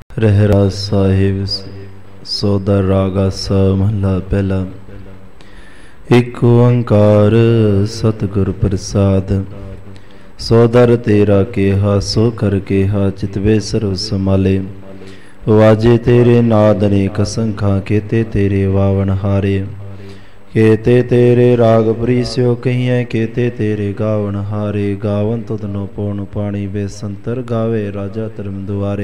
रहरास साहिब सौदा रागा सा महला पहला। एक ओंकार सतगुर प्रसाद। सौदर तेरा केहा सो कर केहा चितवे सर्व समाले। वाजे तेरे नाद अनेक असंखा केते तेरे वावन हारे। केते तेरे राग प्रीस्यो कहिए केते तेरे गावन हारे। गावन तुधनो पौन पाणी बेसंतर गावे राजा धर्म दुआरे।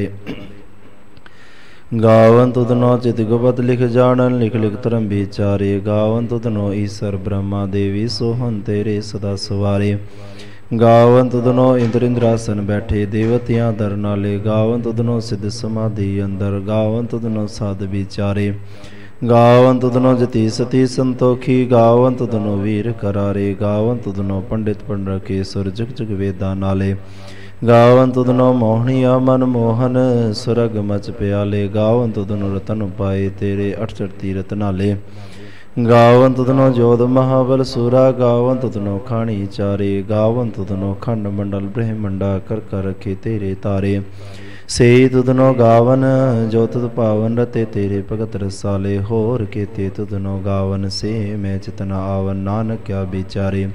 गावन तुधनो चित गुपत लिख जानन लिख लिख धर्म विचारे। गावन तुधनो ईश्वर ब्रह्मा देवी सोहन तेरे सदा सवारे। गावन तुधनो इंद्र इंद्रासन बैठे देवतियां दर नाले। गावन तुधनो सिद्ध समाधि अंदर गावन तुधनो साध विचारे। गावन तुधनो जति सती संतोखी गावन तुधनो वीर करारे। गावन तुधनो पंडित पंड रखे सुर जुग जुग वेदा नाले। गावन तुधनो मोहनिया मन मोहन सुरग मच प्याले। गावन तुधनो रतन पाए तेरे अठसठ तीरथ नाले। गावन तुधनो जोध महाबल सूरा। गावन तुधनो खाणी चारे। गावन तुधनो खंड मंडल ब्रह्मंडा कर कर रखे तेरे तारे। से तुधनो गावन जो तुध पावन रते तेरे भगत रसाले। होर केते तुधनो गावन से मैं चितना आवन नानक क्या विचारे।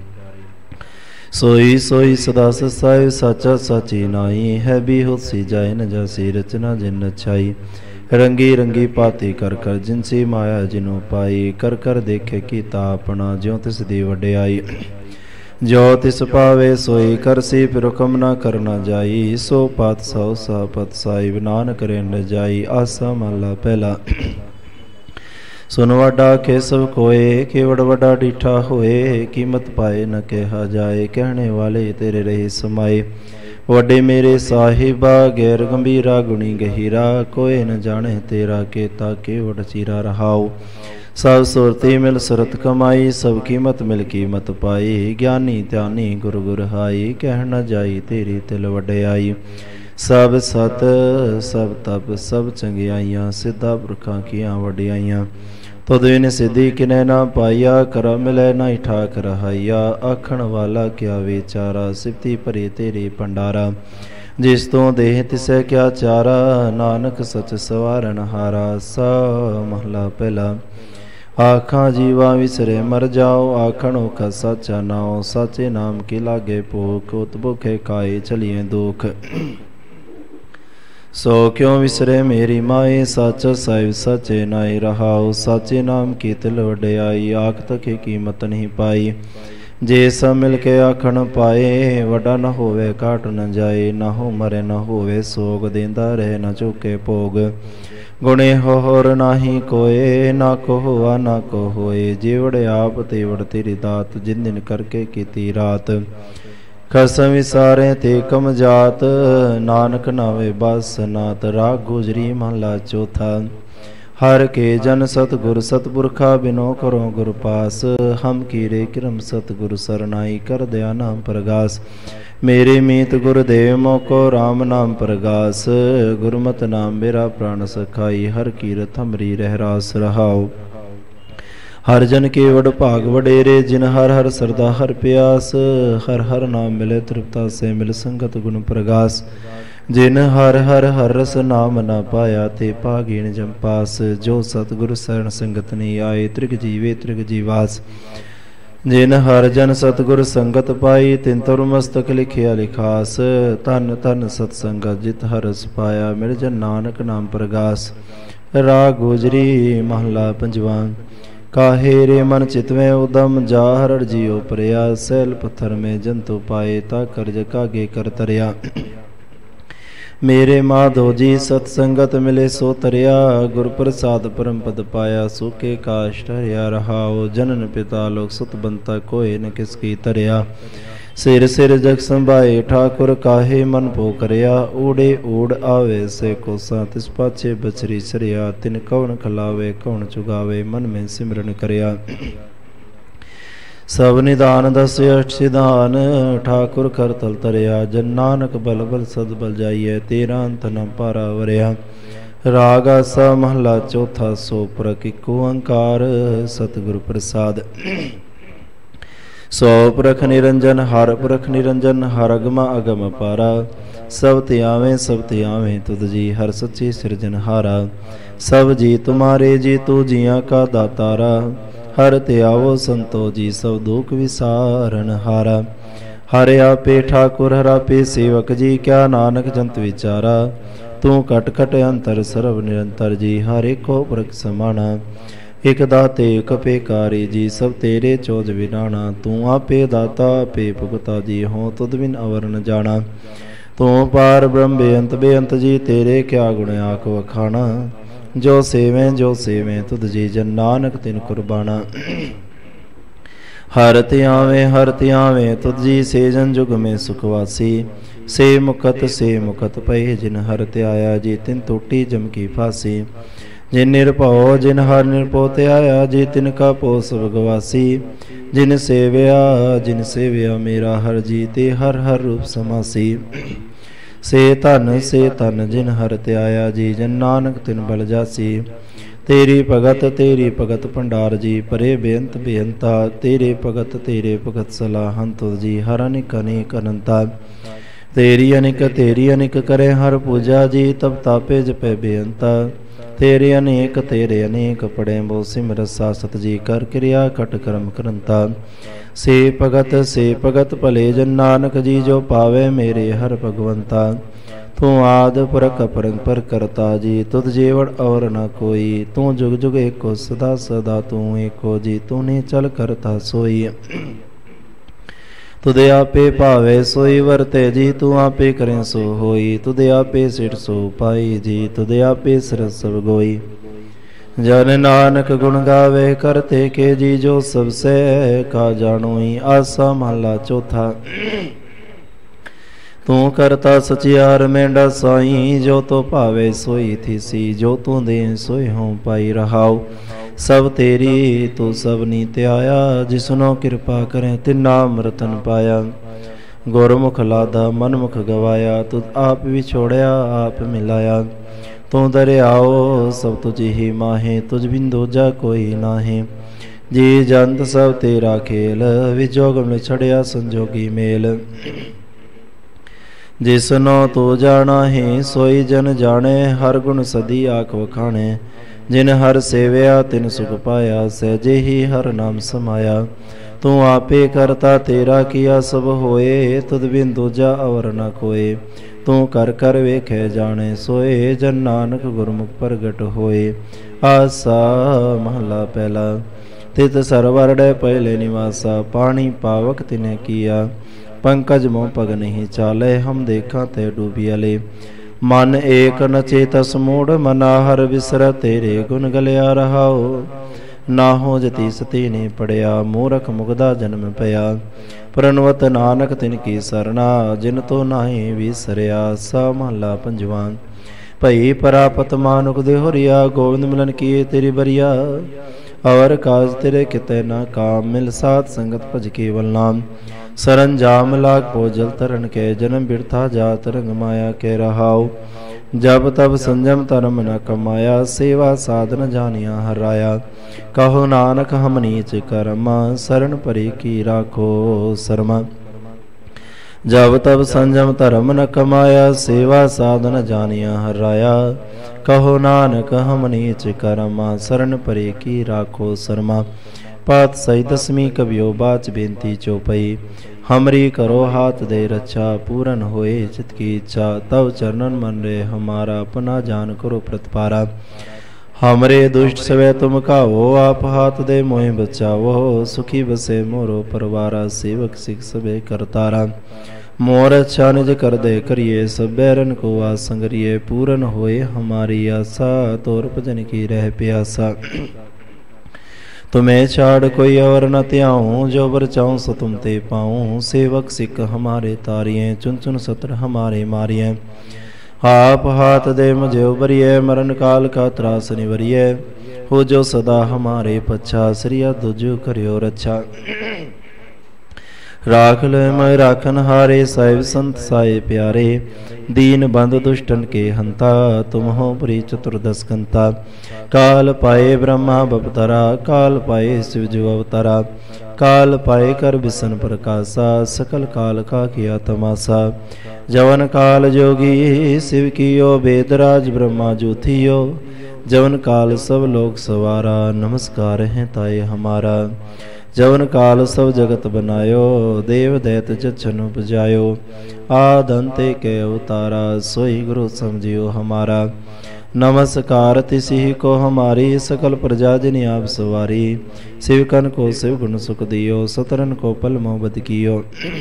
सोई सोई सदा ससाय साचा साची नाई है भी होसी जाए न जासी रचना जिन छाई। रंगी रंगी पाती कर कर जिनसी माया जिनो पाई। कर कर देखे कीता अपना ज्यों तिस दी वड्याई। जो तिस पावे सोई करसी फिर हुक्म न करना जाई। सो पात सौ सा पत साहिब नानक रेंड जाई। आसा महला पहला। सुन वाडा के सब कोए केवड़ वडा डिठा होए। कीमत पाए न कहा जाए कहने वाले तेरे रहे समाए। वड्डे मेरे साहिबा गैर गंभीरा गुणी गहीरा। कोई न जाने तेरा केता केवड़ चीरा रहाओ। सब सुरती मिल सुरत कमाई सब कीमत मिल कीमत पाई। ज्ञानी ध्यानी गुरु गुर हाई कह न जाई तेरी तिल वड्याई। सब सत सब तप सब चंगियाइयां सिद्धा पुरखा किया वड्याइयां। तुद बिन सिद्धि किने ना पाइया कर मिले ना ठाक रहाइया। आखण वाला क्या विचारा सिफती भरे तेरे भंडारा। जिस तो देह तिसै क्या चारा नानक सच सवारन हारा। सा महला पहला। आखा जीवा विसरे मर जाओ आखण ओखा साचा नाओ। साचे नाम के लागे भूख उत भुखे खाए चलिए दुख। सो क्यों विसरे मेरी माए साचा साहिब साचे नाई रहाओ। साचे नाम की तिल वड्याई आख तके कीमत नहीं पाई। जे सब मिल के आखण पाए वड्डा न होवे काट न जाए। न हो मरे न होवे सोग देंदा रहे न चुके भोग। गुणे होर नाही कोए ना को हुआ ना को होए। जेवड़ आप तेवड़ तेरी दात जिन दिन करके कीती रात। खसम विसारे ते कम जात नानक नावे बस नात। राग गुजरी महला चौथा। हर के जन सतगुर सतपुरखा बिनो करो गुर पास। हम कीरे किरम सतगुर सरनाई कर दया नाम प्रगास। मेरे मीत गुरुदेव मोको राम नाम प्रगास। गुरमत नाम मेरा प्राण सखाई हर कीरत हमरी रहरास रहाओ। हर जन के वड भाग वडेरे जिन हर हर सरदा हर प्यास। हर हर नाम मिले तृप्ता से मिल संगत गुण प्रगास। जिन हर हर हर रस नाम न पाया ते भागीन जम पास। जो सतगुरु शरण संगत नहीं आए त्रिग जीवे त्रिग जीवास। जिन हर जन सतगुर संगत पाई तिन तुर मस्तक लिखिया लिखास। तन तन सतसंगत जित हरस पाया मिल जन नानक नाम प्रगास। राग गुजरी महला पंजवा। काहे रे मन चितवें उदम जा हर जियो प्रया। सैल पत्थर में जंतु पाए ता कर्ज कागे कर तरया। मेरे माधो जी सतसंगत मिले सो तरया। गुर प्रसाद परम पद पाया सूखे काश ठहरिया रहाओ। जनन पिता लोक सुत बनता कोई न किसकी तरया। सिर सिर जग संभाए ठाकुर काहे मन पो करया। ऊड़े ऊड़ आवे से कोसा तिस पाछे बछरी सरिया। तिन कौन खलावे कौन चुगावे मन में सिमरन करया। सब निदान दस अष्ट सिधान ठाकुर कर तल तरया। जन नानक बल बल सद बल जाइए तेरा अंत न पारा वरया। राग आसा महला चौथा। सो प्रक इको ओंकार सतगुर प्रसाद। ਸੋ ਪੁਰਖ ਨਿਰੰਜਨ ਹਰ ਪੁਰਖ ਨਿਰੰਜਨ ਹਰ ਅਗਮ ਅਗਮ ਪਾਰਾ। ਸਭ ਧਿਆਵੇਂ ਸਭ ਧਿਆਵੇਂ ਤੁਧ ਜੀ ਹਰ ਸੱਚੀ ਸਿਰਜਨਹਾਰਾ। ਸਭ ਜੀ ਤੁਮਾਰੇ ਜੀ ਤੂ ਜੀਆਂ ਕਾ ਦਾਤਾਰਾ। ਹਰ ਧਿਆਵੋ ਸੰਤੋ ਜੀ ਸਭ ਦੁਖ ਵਿਸਾਰਨ ਹਾਰਾ। ਹਰਿ ਆਪੇ ਠਾਕੁਰ ਹਰ ਆਪੇ ਸੇਵਕ ਜੀ ਕਿਆ ਨਾਨਕ ਜੰਤ ਵਿਚਾਰਾ। ਤੂੰ ਕਟ ਕਟ ਅੰਤਰ ਸਰਬ ਨਿਰੰਤਰ ਜੀ ਹਰ ਏਕੋ ਪੁਰਖ ਸਮਾਣਾ। ਇਕ ਦਾਤੇ ਇਕ ਪੇਕਾਰੀ ਜੀ ਸਭ ਤੇਰੇ ਚੋਜ ਵਿਨਾਣਾ। ਤੂੰ ਆਪੇ ਦਾਤਾ ਆਪੇ ਭੁਗਤਾ ਜੀ ਹੋ ਤੁਧ ਬਿਨ ਅਵਰ ਨ ਜਾਣਾ। ਤੂੰ ਪਾਰ ਬ੍ਰਹਮ ਬੇਅੰਤ ਬੇਅੰਤ ਜੀ ਤੇਰੇ ਕਿਆ ਗੁਣ ਆਖ ਵਖਾਣਾ। ਜੋ ਸੇਵੇਂ ਤੁਧ ਜੀ ਜਨ ਨਾਨਕ ਤਿਨ ਕੁਰਬਾਨਾ। ਹਰ ਧਿਆਵੇਂ ਤੁਧ ਜੀ ਸੇ ਜਨ ਜੁਗ ਮੈਂ ਸੁਖਵਾਸੀ। ਸੇ ਮੁਕਤ ਪਏ ਜਿਨ ਹਰ ਧਿਆਇਆ ਜੀ ਤਿਨ ਟੂਟੀ ਜਮ ਕੀ ਫਾਸੀ। ਜਿਨ ਨਿਰਭਉ ਜਿਨ ਹਰ ਨਿਰਭਉ ਧਿਆਇਆ ਜੀ ਤਿਨ ਕਾ ਪੋ ਸਭ ਗਵਾਸੀ। ਜਿਨ ਸੇਵਿਆ ਮੇਰਾ ਹਰ ਜੀ ਤੇ ਹਰ ਹਰ ਰੂਪ ਸਮਾਸੀ। ਸੇ ਧਨ ਜਿਨ ਹਰ ਧਿਆਇਆ ਜੀ ਜਨ ਨਾਨਕ ਤਿਨ ਬਲ ਜਾਸੀ। ਤੇਰੀ ਭਗਤ ਭੰਡਾਰ ਜੀ ਪਰੇ ਬੇਅੰਤ ਬੇਅੰਤਾ। ਤੇਰੇ ਭਗਤ ਸਲਾਹਨ ਤੁਧ ਜੀ ਹਰ ਅਨੇਕ ਅਨੇਕ ਅਨੰਤਾ। ਤੇਰੀ ਅਨੇਕ ਕਰੇ ਹਰ ਪੂਜਾ ਜੀ ਤਬ ਤਾਪੇ ਜਪੇ ਬੇਅੰਤਾ। ਤੇਰੇ ਅਨੇਕ ਪੜੇ ਬੋ ਸਿਮਰਤ ਸਾਸਤ ਜੀ ਕਰ ਕਿਰਿਆ ਕਟ ਕਰਮ ਕਰੰਤਾ। ਸੇ ਭਗਤ ਭਲੇ ਜਨ ਨਾਨਕ ਜੀ ਜੋ ਪਾਵੇ ਮੇਰੇ ਹਰ ਭਗਵੰਤਾ। ਤੂੰ ਆਦ ਪੁਰਖ ਅਪਰੰਪਰ ਕਰਤਾ ਜੀ ਤੁਧ ਜੀਵੜ ਔਰ ਨ ਕੋਈ। ਤੂੰ ਜੁਗ ਜੁਗ ਏਕੋ ਸਦਾ ਸਦਾ ਤੂੰ ਏਕੋ ਜੀ ਤੂੰ ਨੇ ਚਲ ਕਰਤਾ ਸੋਈ। ਤੁਦੇ ਆਪੇ ਭਾਵੇ ਸੋਈ ਵਰਤੇ ਜੀ ਤੂੰ ਆਪੇ ਕਰੇ ਸੋ ਹੋਈ। ਤੁਦੇ ਆਪੇ ਸਿਰ ਸੋ ਪਾਈ ਜੀ ਤੁਦੇ ਆਪੇ ਸਿਰ ਸਭ ਗੋਈ। ਜਨ ਨਾਨਕ ਗੁਣ ਗਾਵੇ ਕਰਤੇ ਕੇ ਜੀ ਜੋ ਸਭ ਸੇ ਕਾ ਜਾਣੋਈ। ਆਸਾ ਮਹਲਾ ਚੌਥਾ। ਤੂੰ ਕਰਤਾ ਸਚਿਆਰ ਮੇਂਡਾ ਸਾਈ। ਜੋ ਤੋ ਭਾਵੇ ਸੋਈ ਥੀਸੀ ਜੋ ਤੂੰ ਦੇ ਸੋਈ ਹੋਂ ਪਾਈ ਰਹਾਉ। ਸਭ ਤੇਰੀ ਤੂੰ ਸਭ ਨੀ ਧਿਆਇਆ। ਜਿਸਨੋ ਕਿਰਪਾ ਕਰੇ ਤਿਨਾ ਅੰਮ੍ਰਿਤਨ ਪਾਇਆ। ਗੁਰਮੁਖ ਲਾਦਾ ਮਨਮੁਖ ਗਵਾਇਆ। ਤੁਧ ਆਪ ਵਿਛੋੜਿਆ ਆਪ ਮਿਲਾਇਆ। ਤੂੰ ਦਰਿਆਓ ਸਭ ਤੁਝ ਹੀ ਮਾਹੇ। ਤੁਝ ਬਿਨ ਦੂਜਾ ਕੋਈ ਨਾਹੀ। ਜੀ ਜੰਤ ਸਭ ਤੇਰਾ ਖੇਲ। ਵਿਜੋਗ ਮਿਲ ਛੜਿਆ ਸੰਜੋਗੀ ਮੇਲ। ਜਿਸਨੋ ਤੂੰ ਜਾਣਾ ਹੈ ਸੋਈ ਜਨ ਜਾਣੇ। ਹਰ ਗੁਣ ਸਦੀ ਆਖ ਵਖਾਣੇ। ਜਿਨ ਹਰ ਸੇਵਿਆ ਤਿਨ ਸੁਖ ਪਾਇਆ। ਸਹਿਜੇ ਹੀ ਹਰ ਨਾਮ ਸਮਾਇਆ। ਤੂੰ ਆਪੇ ਕਰਤਾ ਤੇਰਾ ਕੀਆ ਸਭ ਹੋਏ। ਤੁਧ ਬਿਨ ਦੂਜਾ ਅਵਰ ਨ ਕੋਏ। ਤੂੰ ਕਰ ਕਰ ਵੇਖੇ ਜਾਣੇ ਸੋਏ। ਜਨ ਨਾਨਕ ਗੁਰਮੁਖ ਪ੍ਰਗਟ ਹੋਏ। ਆਸਾ ਮਹਲਾ ਪਹਿਲਾ। ਤਿਤ ਸਰਵਰੜੇ ਪਹਿਲੇ ਨਿਵਾਸਾ। ਪਾਣੀ ਪਾਵਕ ਤਿਨੇ ਕੀਆ। ਪੰਕਜ ਮੋਹ ਪਗ ਨਹੀਂ ਚਾਲੇ। ਹਮ ਦੇਖਾਂ ਤੇ ਡੂਬੀਅਲੇ। ਮਨ ਏਕ ਨ ਚੇਤਸ ਮੂੜ ਮਨਾ। ਹਰ ਵਿਸਰ ਤੇਰੇ ਗੁਣ ਗਲਿਆ ਰਹਾਓ। ਨਾ ਹੋ ਜਤੀ ਸਤੀ ਨੇ ਪੜਿਆ। ਮੂਰਖ ਮੁਗਦਾ ਜਨਮ ਪਿਆ। ਪ੍ਰਣਵਤ ਨਾਨਕ ਤਿਨ ਕੀ ਸਰਣਾ। ਜਿਨ ਤੋ ਨਾਹੀ ਵਿਸਰਿਆ। ਸਾ ਮਹਲਾ ਪੰਜਵਾਂ। ਭਈ ਪਰਾਪਤ ਮਾਨੁਖ ਦੇ ਹੋਰਿਆ। ਗੋਬਿੰਦ ਮਿਲਨ ਕੀਏ ਤੇਰੀ ਬਰੀਆ। ਅਵਰ ਕਾਜ ਤੇਰੇ ਕਿਤੇ ਨਾ ਕਾਮ। ਮਿਲ ਸਾਧ ਸੰਗਤ ਭਜ ਕੇਵਲ ਨਾਮ। ਸਰੰਜਾਮ ਲਾਗ ਪੋ ਜਲ ਤਰਨ ਕੇ। ਜਨਮ ਬਿਰਥਾ ਜਾਤ ਰੰਗ ਮਾਇਆ ਕੇ ਰਹਾਉ। ਜਬ ਤਬ ਸੰਜਮ ਧਰਮ ਨ ਕਮਾਇਆ। ਸੇਵਾ ਸਾਧਨ ਜਾनिया ਹਰਾਇਆ। ਕਹੋ ਨਾਨਕ ਹਮ ਨੀਚ ਕਰਮਾ। ਸਰਣ ਪਰੀ ਕੀ ਰਾਖੋ ਸਰਮਾ। ਜਬ ਤਬ ਸੰਜਮ ਧਰਮ ਨ ਕਮਾਇਆ। ਸੇਵਾ ਸਾਧਨ ਜਾनिया ਹਰਾਇਆ। ਕਹੋ ਨਾਨਕ ਹਮ ਨੀਚ ਕਰਮਾ। ਸਰਣ ਪਰੀ ਕੀ ਰਾਖੋ ਸਰਮਾ। ਪਾਤਸ਼ਾਹੀ ਦਸਵੀਂ ਕਵਿਓ ਬਾਚ ਬੇਨਤੀ ਚੌਪਈ। हमरी करो हाथ दे रक्षा। पूरन होए चित की इच्छा। तव चरणन मन रे हमारा। अपना जान करो प्रतिपारा। हमरे दुष्ट सवै तुम कावो। आप हाथ दे मोहि बचावो। सुखी बसे मोरो परवारा। सेवक सिख सबे करतारा। मोर अच्छा निज कर दे करिए। सब बैरन को आसंगरिए। पूरन होए हमारी आशा। तोर भजन की रह प्यासा। तुम्हें छाड़ कोई और न त्याऊँ। जो बर चाहूँ सो तुम ते पाऊँ। सेवक सिख हमारे तारिये। चुन चुन सत्र हमारे मारिये। आप हाथ दे मुझे उबरिए। मरण काल का त्रास निवरिए। हो जो सदा हमारे पच्छा। श्रिया दुजु करियो रक्षा। राख ले मैं राखन हारे। साहिब संत साए प्यारे। दीन बंद दुष्टन के हंता। तुम हो पुरी चतुर्दश कंता। काल पाए ब्रह्मा बपतरा। काल पाए शिव जो अवतरा। काल पाए कर बिसन प्रकाशा, सकल काल का किया तमाशा। जवन काल जोगी शिव कियो, वेदराज ब्रह्मा जूथियो। जवन काल सब लोग सवारा, नमस्कार है ताए हमारा। जवन काल सब जगत बनायो, देव दैत जछन उपजायो। आदि अंत के अवतारा, सोई गुरु समझियो हमारा। नमस्कार तिसि को हमारी, सकल प्रजा जिनि आप सवारी। शिवकन को शिव गुण सुख दियो, सतरन को पल मोहब्बत कियो।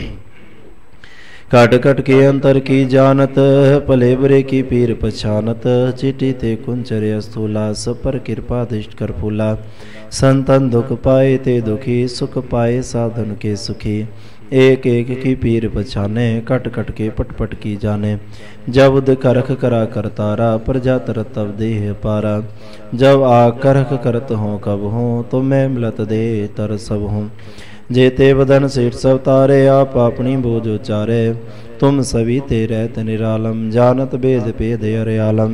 कट कट के अंतर की जानत, पले बुरे की पीर पछानत। चिटी ते कुंचर्य स्थूला, सब पर कृपा दृष्ट कर फूला। संतन दुख पाए ते दुखी, सुख पाए साधन के सुखी। एक एक की पीर पछाने, कट कट के पट पट की जाने। जब उद करख करा करतारा, प्रजा तरत तब देह पारा। जब आ करख करत हों कब हों, तो मैं मिलत दे तर सब हूँ। जेते बदन सेठ सब तारे, आप अपनी बोझ उचारे। तुम सभी ते रहत निरालम, जानत भेद भेद अरयालम।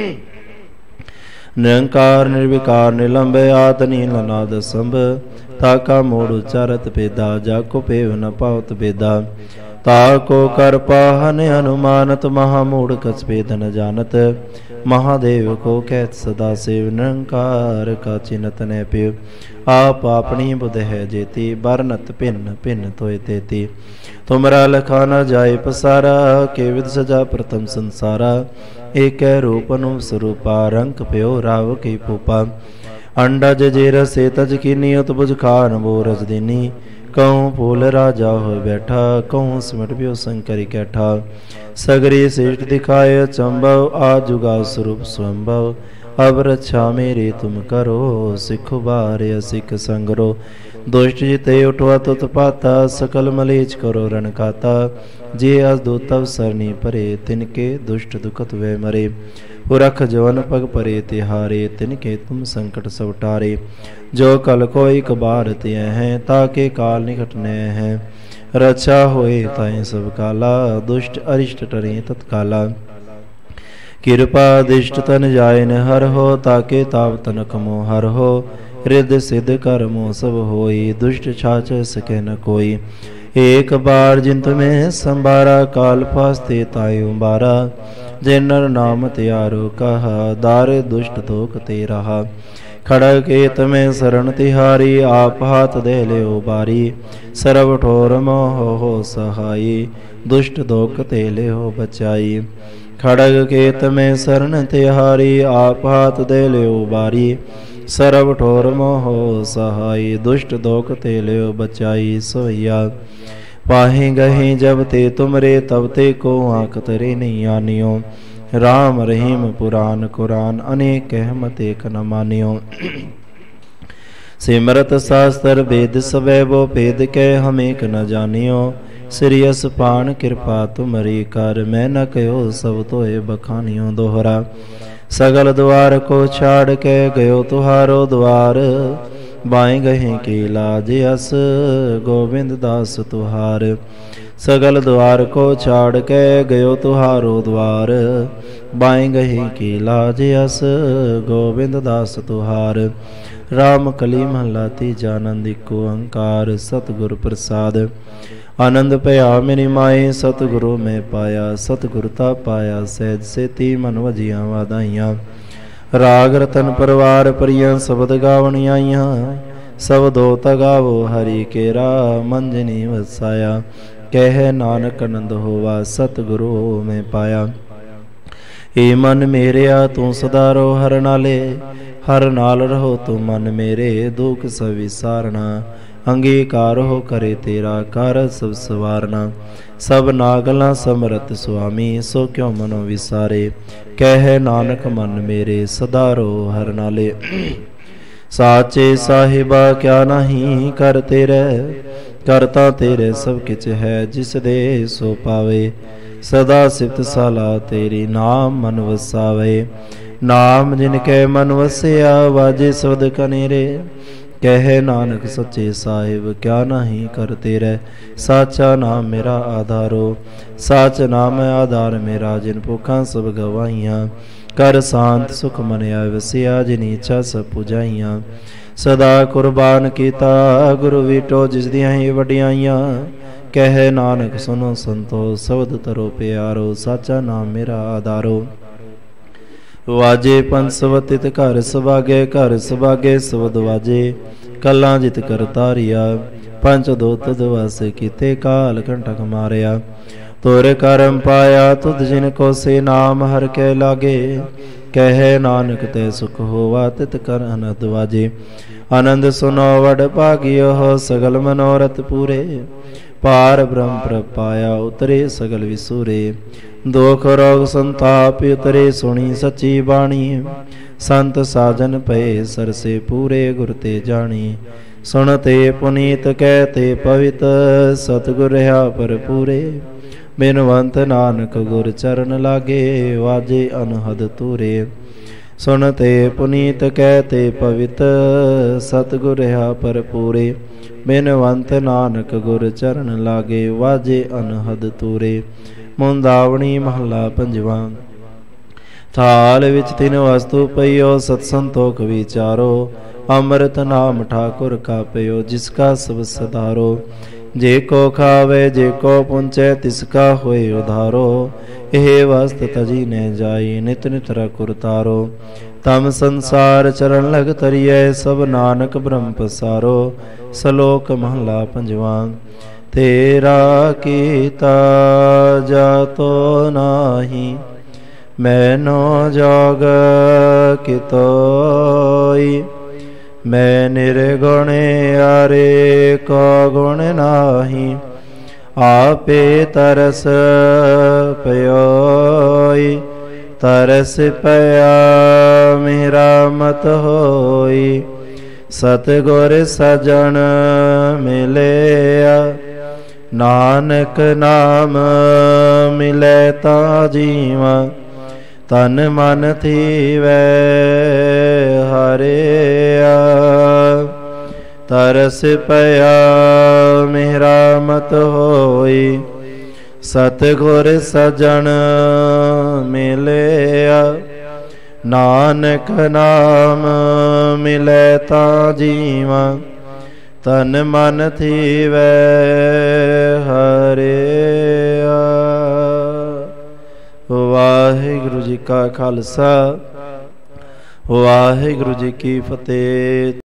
निरंकार निर्विकार निलंब, आद नील नाद संभ। ताका मोड़ उच्चारत भेदा, जाको पेव न पावत भेदा। ताको कर पाहन अनुमानत, महामूढ़ कछ भेद न जानत। महादेव को कहत सदा शिव, निरंकार का चिन्हत न पिव। आप अपनी बुध है जेती, बरनत भिन्न भिन्न तोय तेती। तुमरा लखा न जाय पसारा, के विद सजा प्रथम संसारा। एक रूप अनु स्वरूपा, रंग प्यो राव की पूपा। अंडज जे रसे तज की नियत, बुझ खान बो रज दीनी। कहूँ फूल राजा हो बैठा, कहूँ सिमट प्यो शंकर कैठा। सगरी श्रेष्ठ दिखाए चंबव, आज जुगा स्वरूप स्वंभव। अब रक्षा मेरी तुम करो, सिख बार सिख संगरो। दुष्ट जिते उठवा तुत पाता, सकल मलेच करो रण खाता। जे अस दूत सरनी परे, तिनके दुष्ट दुखत वे मरे। पुरख जवन पग परे तिहारे, तिनके तुम संकट सब टारे। जो कल को एक बार तिय हैं, ताके काल निकट न हैं। रक्षा होए ताए सब काला, दुष्ट अरिष्ट टरे तत्काला। कृपा दिष्ट तन जाय न हर हो, ताके ताप तनक मोह हर हो। रिद्ध सिद्ध कर्मो सब होई, दुष्ट छाछ सके न कोई। एक बार जिंत में संबारा, काल फास्ते ताय उबारा। जे नर नाम त्यारो कहा, दार दुष्ट धोख ते रहा। खड़ग केत में शरण तिहारी, आप हाथ दे ले बारी। सरब ठोर मोह हो सहाई, दुष्ट धोख ते ले हो बचाई। खड़ग केत में शरण तिहारी, आप हाथ दे ले बारी। सरब ठोर मोह सहाई, दुष्ट धोख ते ले बचाई। सोया पाहे गहे जब ते तुमरे, तब ते को आंख तरे नहीं आनियो। राम रहीम पुराण कुरान, अनेक कहमत एक न मानियो। सिमरत शास्त्र वेद सबे, वो भेद कह हम एक न जानियो। श्रीयस पान कृपा तुमरी कर, मैं न कहो सब तोए बखानियो दोहरा। सगल द्वार को छाड़ के गयो तुहारो द्वार। बाएं गहे की लाज अस, गोविंद दास तुहार। सगल द्वार को छाड़ के गयो तुहारो द्वार। बाएं गहे की लाज अस, गोविंद दास तुहार। राम कली महला तीजा, आनंद को अहंकार। सतगुरु प्रसाद आनंद पया मेरी माए, सतगुरु में पाया। सतगुरुता पाया सहज से, ती मन वजिया वादाइया। राग रतन परिवार प्रिय, शब्द गावन आइया। सब दो तगावो हरि केरा, मंजनी वसाया। कह नानक आनंद होवा, सतगुरु में पाया। ए मन मेरेया तू सदारो हर नाले। हर नाल रहो तू मन मेरे, दुख सब विसारना। अंगीकार हो करे तेरा, कर सब सवारना। सब नागला समरत स्वामी, सो क्यों मनो विसारे। कह नानक मन मेरे, सदारो हर नाले। साचे साहिबा क्या नहीं कर तेरे, करता तेरे सब किच है। जिस दे सो पावे, सदा सिफत साला तेरी। नाम मन वसावे, नाम जिनके मन वसिया। वाजे शब्द कनेरे, कह नानक सच्चे साहिब क्या नहीं करते रह। साचा नाम मेरा आधारो, साच नाम आधार मेरा। जिन भुखा सब गवाइयाँ, कर शांत सुख मन वसिया। जिन इच्छा सब पुजाइयाँ, सदा कुर्बान कीता गुरु वीटो जिस दियां ही वडियाइयां कहे नानक सुनो संतो शब्द तरो प्यारो साचा नाम मेरा आधारो वाजे पंसवतित घर सुभागे शब्द वाजे कला जित कर तारिया पंच दो तुद वस कीते काल कंटक मारिया तोरे करम पाया तुद जिनको से नाम हर के लागे कहे नानक ते सुख होवा तित कर अनंद वाजे आनंद सुनो वड भागियो हो सगल मनोरथ पूरे पार ब्रह्म प्रभ पाया उतरे सगल विसूरे दुख रोग संताप उतरे सुनी सच्ची बाणी संत साजन पए सरसे पूरे गुर ते जानी सुनते पुनीत कहते पवित सतगुर रहा पर पूरे बिनवंत नानक गुर चरण लागे वाजे अनहद तूरे सुनते पुनीत कहते पवित सतगुर रहा पर पूरे बिनवंत नानक गुर चरण लागे वाजे अनहद तूरे मुंदावणी महला पंजवा थाल विच तीन वस्तु पइयो सत संतोख विचारो अमृत नाम ठाकुर का पयो जिसका सब सदारो जे को खावे जे को पुंचे तिसका होए उधारो एह वस्त तजी ने जाई नित नित रखुर तारो तम संसार चरण लग तरिए सब नानक ब्रह्म पसारो सलोक महला पंजवा तेरा कीता जातो नाही मैनो जोग कितोई मैं निर्गुण आरे को गुण नाही आपे तरस पयोई तरस पया मेरा मत होई सतगुर सजन मिलया नानक नाम मिले ता जीवा तन मन थीवै हरिया तरस पया मेरा मत होई सतगुर सजन मिलया नानक नाम मिले ता जीवा तन मन थीवै हरिया। वाहिगुरु जी का खालसा वाहिगुरु जी की फतेह।